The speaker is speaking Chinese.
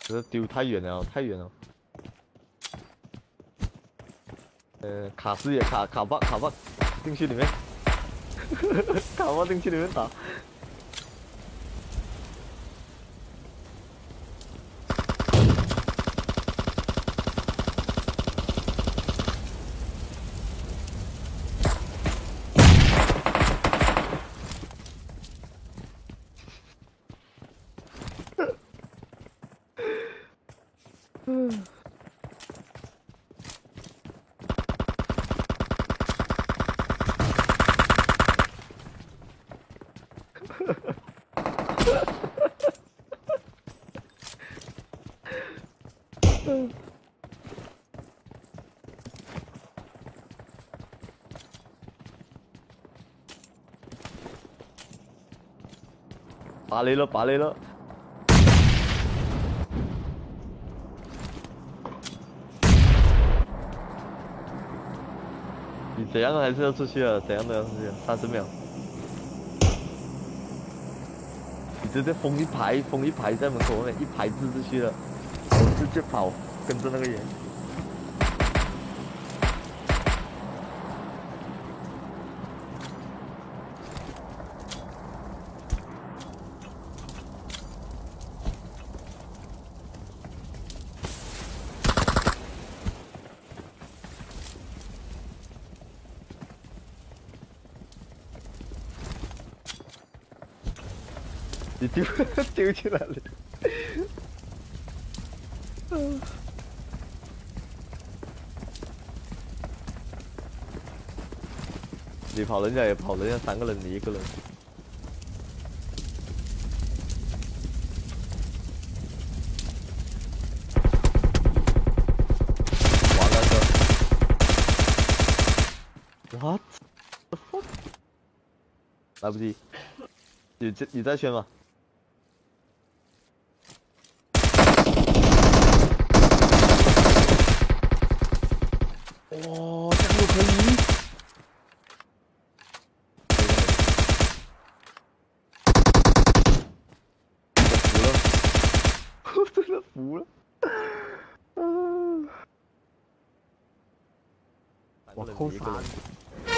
这丢太远了，太远了。卡视野，卡爆，进去里面，卡爆进去里面打。拔雷了，拔雷了！你怎样还是要出去啊？怎样都要出去、啊，30秒。你直接封一排在门口外面，一排字出去了，我直接跑，跟着那个人。你丢去哪里？你跑人家也跑，人家3个人，你1个人。完了个 ，What the fuck？ 来不及，你再选吧。哦，这样都可以。我服了，我真的服了。 我扣3。